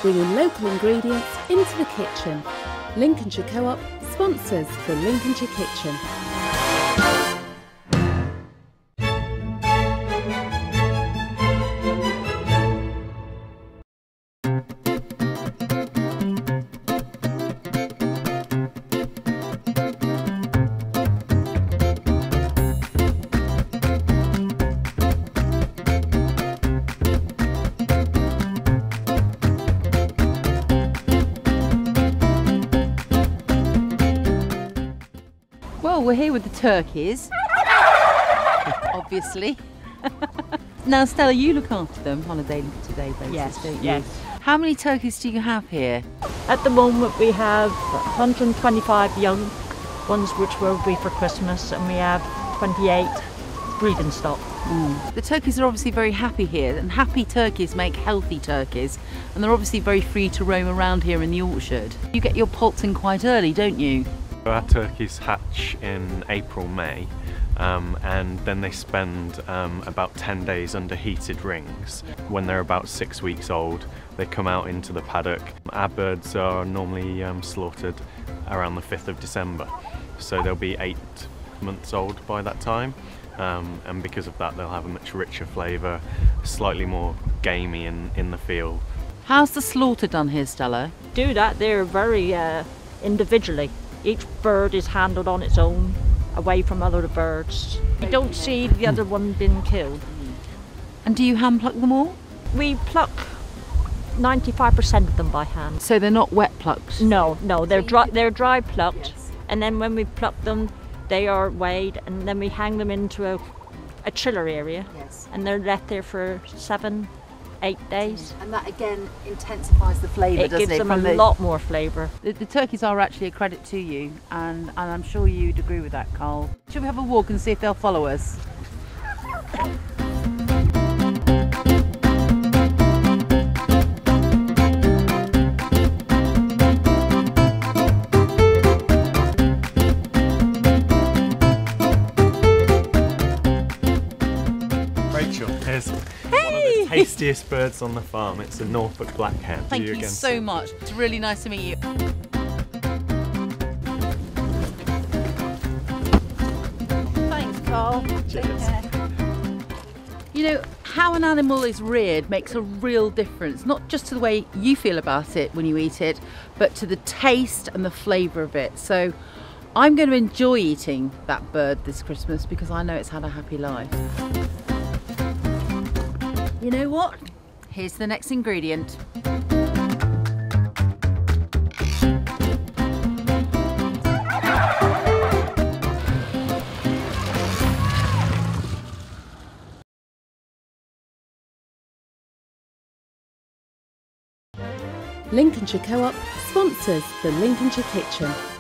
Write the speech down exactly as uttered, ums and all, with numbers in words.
bringing local ingredients into the kitchen. Lincolnshire Co-op sponsors the Lincolnshire Kitchen. Well, we're here with the turkeys, obviously. Now, Stella, you look after them on a day-to-day basis, Yes, don't you? yes. How many turkeys do you have here? At the moment we have one hundred twenty-five young ones which will be for Christmas, and we have twenty-eight breeding stock. Mm. The turkeys are obviously very happy here, and happy turkeys make healthy turkeys, and they're obviously very free to roam around here in the orchard. You get your poults in quite early, don't you? Our turkeys hatch in April, May, um, and then they spend um, about ten days under heated rings. When they're about six weeks old, they come out into the paddock. Our birds are normally um, slaughtered around the fifth of December, so they'll be eight months old by that time, um, and because of that they'll have a much richer flavour, slightly more gamey in, in the feel. How's the slaughter done here, Stella? Do that, they're very uh, individually. Each bird is handled on its own, away from other birds. You don't see the other one being killed. And do you hand pluck them all? We pluck ninety-five percent of them by hand. So they're not wet plucked? No, no, they're dry, they're dry plucked, and then when we pluck them, they are weighed, and then we hang them into a, a chiller area, Yes. and they're left there for seven, eight days. And that again intensifies the flavour, It doesn't gives it? them From a the, lot more flavour. the, the turkeys are actually a credit to you, and, and I'm sure you'd agree with that, Carl. Should we have a walk and see if they'll follow us? Rachel, here's one of the tastiest birds on the farm. It's a Norfolk Black Hen. Thank See you again so soon. much. It's really nice to meet you. Thanks, Carl. Cheers. You know, how an animal is reared makes a real difference, not just to the way you feel about it when you eat it, but to the taste and the flavour of it. So I'm going to enjoy eating that bird this Christmas because I know it's had a happy life. You know what? Here's the next ingredient. Lincolnshire Co-op sponsors the Lincolnshire Kitchen.